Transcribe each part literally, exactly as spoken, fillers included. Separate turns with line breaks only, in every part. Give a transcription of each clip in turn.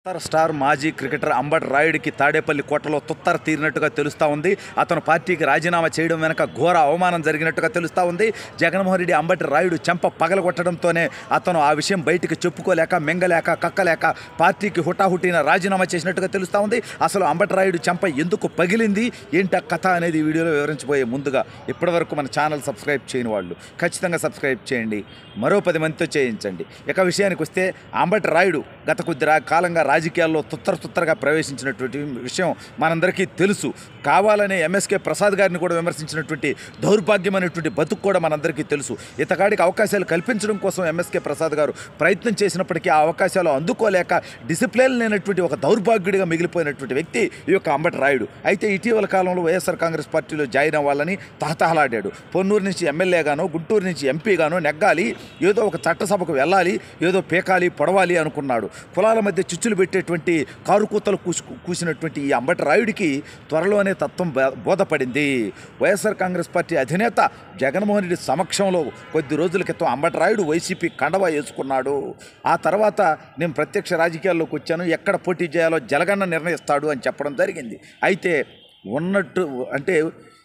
తుత్తర star మాజీ cricketer Ambati రాయుడికి తాడేపల్లి కోటలో తుత్తర తీరినట్టుగా తెలుస్తూ ఉంది. అతను పార్టీకి రాజీనామా చేయడం వెనక ఘోర అవమానం జరిగినట్టుగా తెలుస్తూ ఉంది. జగన్మోహన్ రెడ్డి అంబటి రాయుడు చెంప పగలగొట్టడంతోనే అతను ఆ విషయం బయటికి చెప్పుకోలేక మింగలేక కక్కలేక పార్టీకి హుటాహుటిన రాజీనామా చేసినట్టుగా తెలుస్తూ ఉంది. అసలు అంబటి రాయుడు చెంప ఎందుకు పగిలింది, ఏంటి ఆ కథ అనేది ఈ వీడియోలో వివరించబోయే ముందుగా ఇప్పటివరకు మన ఛానల్ సబ్స్క్రైబ్ చేయని వాళ్ళు ఖచ్చితంగా సబ్స్క్రైబ్ చేయండి, మరో పది మందితో చేయించండి. ఇక విషయానికి వస్తే అంబటి రాయుడు గత కొద్ది కాలంగా రాజకీయాల్లో తుత్తర తుత్తరగా ప్రవేశించినటువంటి విషయం మనందరికీ తెలుసు. కావాలనే ఎంఎస్కే ప్రసాద్ గారిని కూడా విమర్శించినటువంటి దౌర్భాగ్యమైనటువంటి బతుకు కూడా మనందరికీ తెలుసు. ఇతగాడికి అవకాశాలు కల్పించడం కోసం ఎంఎస్కే ప్రసాద్ గారు ప్రయత్నం చేసినప్పటికీ ఆ అవకాశాలు అందుకోలేక డిసిప్లిన్ లేనటువంటి ఒక దౌర్భాగ్యుడిగా మిగిలిపోయినటువంటి వ్యక్తి ఈ యొక్క అంబటి రాయుడు. అయితే ఇటీవల కాలంలో వైఎస్ఆర్ కాంగ్రెస్ పార్టీలో జాయిన్ అవ్వాలని తహతహలాడాడు. పొన్నూరు నుంచి ఎమ్మెల్యేగానో గుంటూరు నుంచి ఎంపీగానో నెగ్గాలి, ఏదో ఒక చట్టసభకు వెళ్ళాలి, ఏదో పీకాలి పొడవాలి అనుకున్నాడు. కులాల మధ్య చిచ్చులు పెట్టేటువంటి కారుకూతలు కూసు కూసినటువంటి ఈ అంబటి రాయుడికి త్వరలోనే తత్వం బోధపడింది. వైఎస్ఆర్ కాంగ్రెస్ పార్టీ అధినేత జగన్మోహన్ రెడ్డి సమక్షంలో కొద్ది రోజుల క్రితం అంబటి రాయుడు వైసీపీ కండవా వేసుకున్నాడు. ఆ తర్వాత నేను ప్రత్యక్ష రాజకీయాల్లోకి వచ్చాను, ఎక్కడ పోటీ చేయాలో జలగన్న నిర్ణయిస్తాడు అని చెప్పడం జరిగింది. అయితే ఉన్నట్టు అంటే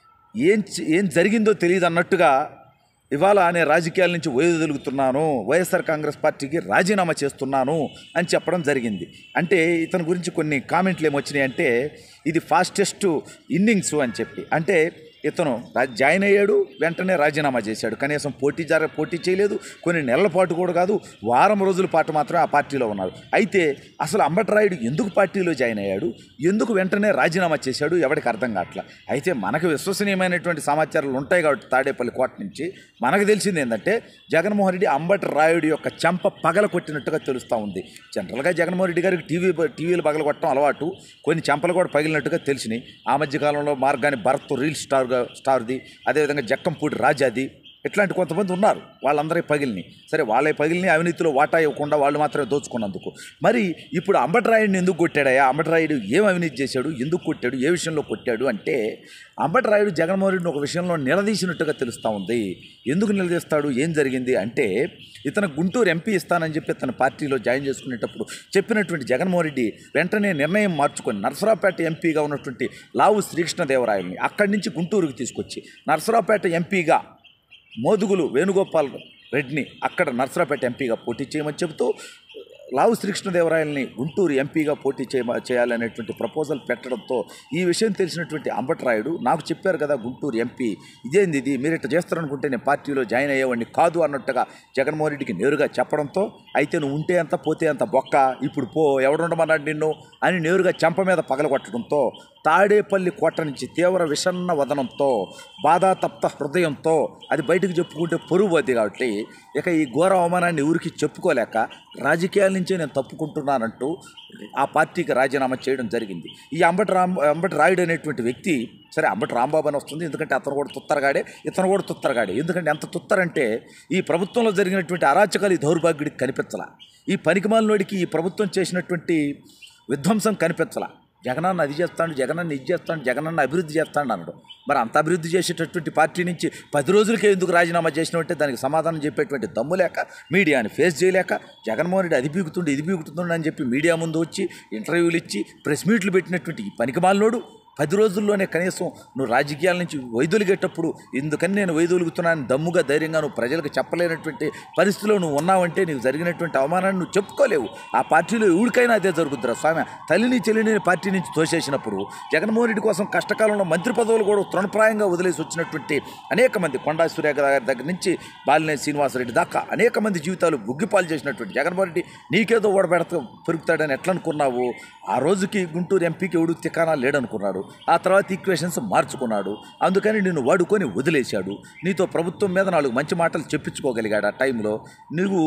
ఏం ఏం జరిగిందో తెలియదు అన్నట్టుగా ఇవాళ నేను రాజకీయాల నుంచి వైదొలుగుతున్నాను, వైఎస్ఆర్ కాంగ్రెస్ పార్టీకి రాజీనామా చేస్తున్నాను అని చెప్పడం జరిగింది. అంటే ఇతని గురించి కొన్ని కామెంట్లు ఏమొచ్చినాయి అంటే ఇది ఫాస్టెస్ట్ ఇన్నింగ్స్ అని చెప్పి, అంటే ఇతను జాయిన్ అయ్యాడు, వెంటనే రాజీనామా చేశాడు. కనీసం పోటీ జర పోటీ చేయలేదు, కొన్ని నెలల పాటు కూడా కాదు, వారం రోజుల పాటు మాత్రమే ఆ పార్టీలో ఉన్నాడు. అయితే అసలు అంబటి రాయుడు ఎందుకు పార్టీలో జాయిన్ అయ్యాడు, ఎందుకు వెంటనే రాజీనామా చేశాడు, ఎవరికి అర్థం కావట్లా. అయితే మనకు విశ్వసనీయమైనటువంటి సమాచారాలు ఉంటాయి కాబట్టి తాడేపల్లి కోట నుంచి మనకు తెలిసింది ఏంటంటే జగన్మోహన్ రెడ్డి అంబటి రాయుడు యొక్క చెంప పగల కొట్టినట్టుగా తెలుస్తూ ఉంది. జనరల్గా జగన్మోహన్ రెడ్డి గారికి టీవీ టీవీలు పగల కొట్టడం అలవాటు, కొన్ని చెంపలు కూడా పగిలినట్టుగా తెలిసినాయి. ఆ మధ్యకాలంలో మార్గాని భరత్ రీల్ స్టార్గా స్టార్ది, అదేవిధంగా జక్కంపూడి రాజాది, ఇట్లాంటి కొంతమంది ఉన్నారు, వాళ్ళందరూ పగిలిని. సరే వాళ్ళే పగిలిని అవినీతిలో వాటా ఇవ్వకుండా వాళ్ళు మాత్రమే దోచుకున్నందుకు. మరి ఇప్పుడు అంబటి రాయుడిని ఎందుకు కొట్టాడయా, అంబటి రాయుడు ఏం అవినీతి చేశాడు, ఎందుకు కొట్టాడు, ఏ విషయంలో కొట్టాడు అంటే అంబటి రాయుడు జగన్మోహన్ రెడ్డిని ఒక విషయంలో నిలదీసినట్టుగా తెలుస్తూ ఉంది. ఎందుకు నిలదీస్తాడు, ఏం జరిగింది అంటే ఇతను గుంటూరు ఎంపీ ఇస్తానని చెప్పి తన పార్టీలో జాయిన్ చేసుకునేటప్పుడు చెప్పినటువంటి జగన్మోహన్ రెడ్డి వెంటనే నిర్ణయం మార్చుకొని నరసరావుపేట ఎంపీగా ఉన్నటువంటి లావు శ్రీకృష్ణదేవరాయల్ని అక్కడి నుంచి గుంటూరుకి తీసుకొచ్చి నరసరావుపేట ఎంపీగా మోదుగులు వేణుగోపాల్ రెడ్డిని అక్కడ నరసరావుపేట ఎంపీగా పోటీ చేయమని చెబుతూ లావు శ్రీకృష్ణదేవరాయల్ని గుంటూరు ఎంపీగా పోటీ చేయ చేయాలనేటువంటి ప్రపోజల్ పెట్టడంతో ఈ విషయం తెలిసినటువంటి అంబటి రాయుడు నాకు చెప్పారు కదా గుంటూరు ఎంపీ, ఇదేంది ఇది, మీరు ఇట్లా చేస్తారనుకుంటే నేను పార్టీలో జాయిన్ అయ్యేవాడిని కాదు అన్నట్టుగా జగన్మోహన్ రెడ్డికి నేరుగా చెప్పడంతో అయితే నువ్వు ఉంటే అంత పోతే అంత బొక్క, ఇప్పుడు పో ఎవడుండమన్నాడు నిన్ను అని నేరుగా చెంప మీద పగలగొట్టడంతో తాడేపల్లి కోట నుంచి తీవ్ర విషన్న వదనంతో బాధాతప్త హృదయంతో అది బయటకు చెప్పుకుంటే పొరుగు అది కాబట్టి ఇక ఈ ఘోర అవమానాన్ని ఊరికి చెప్పుకోలేక రాజకీయాల నుంచే నేను తప్పుకుంటున్నానంటూ ఆ పార్టీకి రాజీనామా చేయడం జరిగింది. ఈ అంబటి రామ్ అంబటి రాయుడు అనేటువంటి వ్యక్తి, సరే అంబటి రాంబాబు అని వస్తుంది ఎందుకంటే అతను కూడా తుత్తరగాడే, ఇతను కూడా తుత్తరగాడే. ఎందుకంటే ఎంత తుత్తరంటే ఈ ప్రభుత్వంలో జరిగినటువంటి అరాచకాలు ఈ దౌర్భాగ్యుడికి కనిపించలా, ఈ పనికిమాలినోడికి ఈ ప్రభుత్వం చేసినటువంటి విధ్వంసం కనిపించలా. జగనన్న అది చేస్తాడు, జగనన్న ఇది చేస్తాడు, జగనన్న అభివృద్ధి చేస్తాడు అన్నాడు. మరి అంత అభివృద్ధి చేసేటటువంటి పార్టీ నుంచి పది రోజులకే ఎందుకు రాజీనామా చేసినట్టే దానికి సమాధానం చెప్పేటువంటి దమ్ము లేక, మీడియాని ఫేస్ చేయలేక జగన్మోహన్ రెడ్డి అది పీకుతుండే ఇది పీకుతుండే అని చెప్పి మీడియా ముందు వచ్చి ఇంటర్వ్యూలు ఇచ్చి ప్రెస్ మీట్లు పెట్టినటువంటి ఈ పనికిమాలినోడు పది రోజుల్లోనే కనీసం నువ్వు రాజకీయాల నుంచి వైదొలిగేటప్పుడు ఎందుకని నేను వైదొలుగుతున్నాను దమ్ముగా ధైర్యంగా నువ్వు ప్రజలకు చెప్పలేనటువంటి పరిస్థితిలో నువ్వు ఉన్నావంటే నీకు జరిగినటువంటి అవమానాన్ని నువ్వు చెప్పుకోలేవు. ఆ పార్టీలో ఎవరికైనా అదే జరుగుతుందిరా స్వామి. తల్లిని చెల్లిని పార్టీ నుంచి తోసేసినప్పుడు జగన్మోహన్ రెడ్డి కోసం కష్టకాలంలో మంత్రి పదవులు కూడా తృణప్రాయంగా వదిలేసి వచ్చినటువంటి అనేక మంది, కొండా సూర్య గారి దగ్గర నుంచి బాలినేని శ్రీనివాసరెడ్డి దాకా అనేక మంది జీవితాలు బుగ్గిపాలు చేసినటువంటి జగన్మోహన్ రెడ్డి నీకేదో ఓడబెడతా పెరుగుతాడని ఎట్లా అనుకున్నావు? ఆ రోజుకి గుంటూరు ఎంపీకి ఎవడు తికానా లేడనుకున్నాడు. ఆ తర్వాత ఈక్వేషన్స్ మార్చుకున్నాడు, అందుకని నిన్ను వాడుకొని వదిలేశాడు. నీతో ప్రభుత్వం మీద నాలుగు మంచి మాటలు చెప్పించుకోగలిగాడు. ఆ టైంలో నువ్వు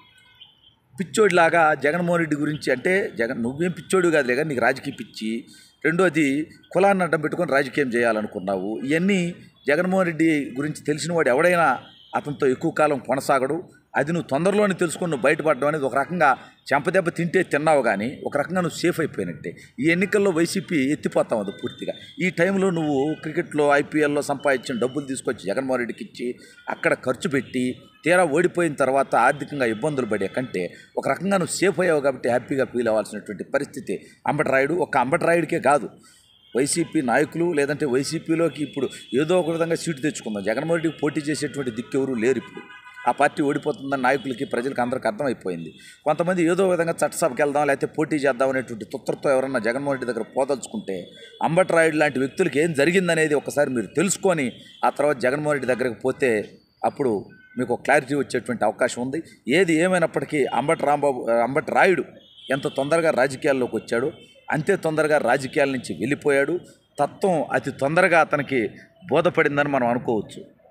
పిచ్చోడిలాగా జగన్మోహన్ రెడ్డి గురించి, అంటే జగన్ నువ్వేం పిచ్చోడు కాదులే కానీ నీకు రాజకీయ పిచ్చి, రెండోది కులాన్ని అడ్డం పెట్టుకొని రాజకీయం చేయాలనుకున్నావు. ఇవన్నీ జగన్మోహన్ రెడ్డి గురించి తెలిసిన వాడు ఎవడైనా అతనితో ఎక్కువ కాలం కొనసాగడు. అది నువ్వు తొందరలోనే తెలుసుకొని నువ్వు బయటపడడం అనేది ఒక రకంగా చెంపదెబ్బ తింటే తిన్నావు కానీ ఒక రకంగా నువ్వు సేఫ్ అయిపోయినట్టే. ఈ ఎన్నికల్లో వైసీపీ ఎత్తిపోతావు అది పూర్తిగా. ఈ టైంలో నువ్వు క్రికెట్లో ఐపీఎల్లో సంపాదించిన డబ్బులు తీసుకొచ్చి జగన్మోహన్ రెడ్డికి ఇచ్చి అక్కడ ఖర్చు పెట్టి తీరా ఓడిపోయిన తర్వాత ఆర్థికంగా ఇబ్బందులు పడే కంటే ఒక రకంగా నువ్వు సేఫ్ అయ్యావు కాబట్టి హ్యాపీగా ఫీల్ అవ్వాల్సినటువంటి పరిస్థితి అంబటి రాయుడు. ఒక అంబటి రాయుడికే కాదు, వైసీపీ నాయకులు లేదంటే వైసీపీలోకి ఇప్పుడు ఏదో ఒక విధంగా సీటు తెచ్చుకుందాం, జగన్మోహన్ రెడ్డికి పోటీ చేసేటువంటి దిక్కెవరు లేరు. ఇప్పుడు ఆ పార్టీ ఓడిపోతుందని నాయకులకి ప్రజలకు అందరికీ అర్థమైపోయింది. కొంతమంది ఏదో విధంగా చట్టసభకి వెళ్దాం లేకపోతే పోటీ చేద్దాం అనేటువంటి తుత్తరతో ఎవరన్నా జగన్మోహన్ రెడ్డి దగ్గర పోదలుచుకుంటే అంబటి రాయుడు లాంటి వ్యక్తులకి ఏం జరిగిందనేది ఒకసారి మీరు తెలుసుకొని ఆ తర్వాత జగన్మోహన్ రెడ్డి దగ్గరకు పోతే అప్పుడు మీకు క్లారిటీ వచ్చేటువంటి అవకాశం ఉంది. ఏది ఏమైనప్పటికీ అంబటి రాంబాబు అంబటి రాయుడు ఎంత తొందరగా రాజకీయాల్లోకి వచ్చాడో అంతే తొందరగా రాజకీయాల నుంచి వెళ్ళిపోయాడు. తత్వం అతి తొందరగా అతనికి బోధపడిందని మనం అనుకోవచ్చు.